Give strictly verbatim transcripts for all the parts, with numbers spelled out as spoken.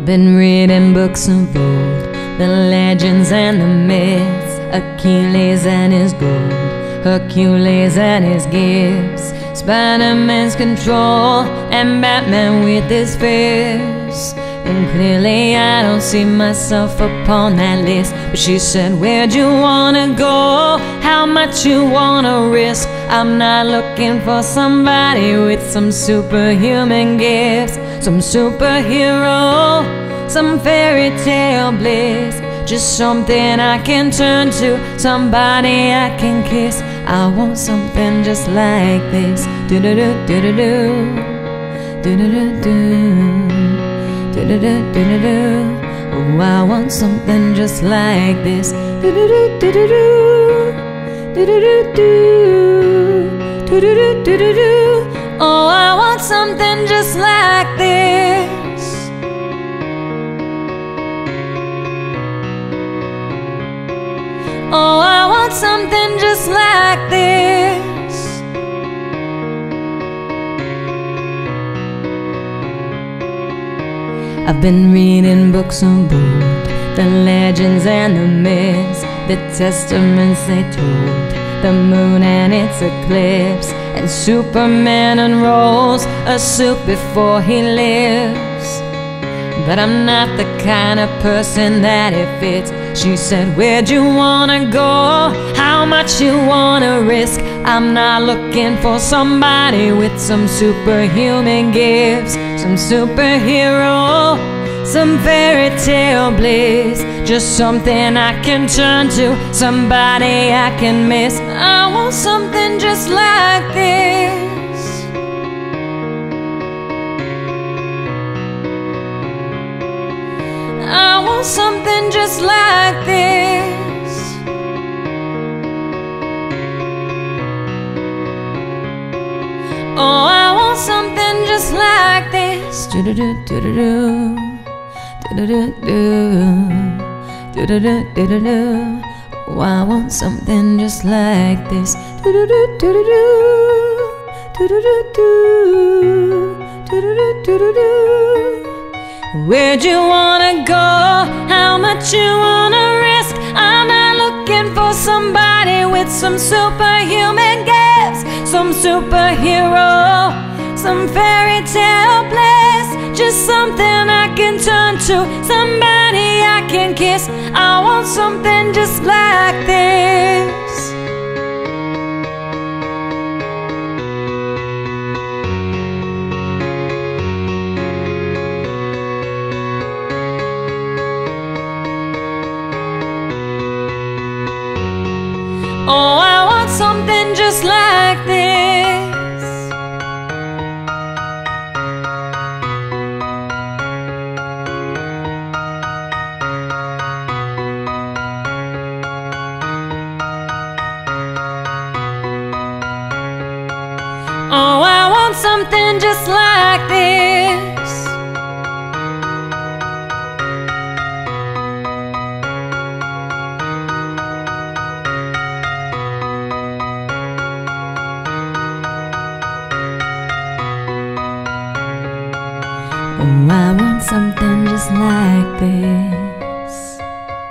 been reading books of old, the legends and the myths, Achilles and his gold, Hercules and his gifts, Spiderman's control, and Batman with his fists. And clearly I don't see myself upon that list. But she said, where'd you wanna go? How much you wanna risk? I'm not looking for somebody with some superhuman gifts, some superhero, some fairy tale bliss. Just something I can turn to, somebody I can kiss. I want something just like this. Do-do-do-do-do-do, do-do-do-do, do-do-do-do-do. Oh, I want something just like this. Do-do-do-do-do-do, do-do-do-do, do-do-do-do-do. Oh, I want something just like this. Oh, I want something just like this. I've been reading books of old, the legends and the myths, the testaments they told, the moon and its eclipse, and Superman unrolls a suit before he lives. But I'm not the kind of person that it fits. She said, where'd you wanna go? How much you wanna risk? I'm not looking for somebody with some superhuman gifts, some superhero, some fairy tale bliss. Just something I can turn to, somebody I can miss. I want something just like this. I want something just like this. Oh, I want something just like this. Do-do-do-do-do-do, do-do-do-do, do-do-do-do-do. Oh, I want something just like this. Do-do-do-do-do, do-do-do-do, do-do-do-do-do. Where'd you wanna go? How much you wanna risk? I'm not looking for somebody with some superhuman gifts, some superhero, some fairy tale bliss. Just something I can turn to, somebody I can kiss. I want something just like this. Oh, I want something just like this. Oh, I want something just like this. Oh, I want something just like this.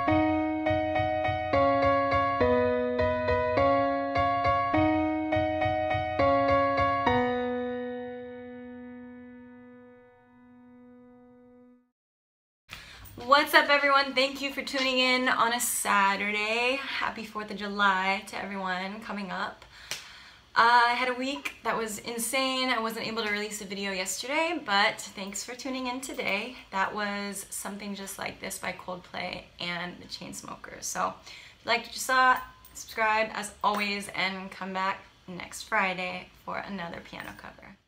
What's up, everyone? Thank you for tuning in on a Saturday. Happy fourth of July to everyone coming up. Uh, I had a week that was insane. I wasn't able to release a video yesterday, but thanks for tuning in today. That was Something Just Like This by Coldplay and the Chainsmokers. So if you liked what you saw, subscribe as always, and come back next Friday for another piano cover.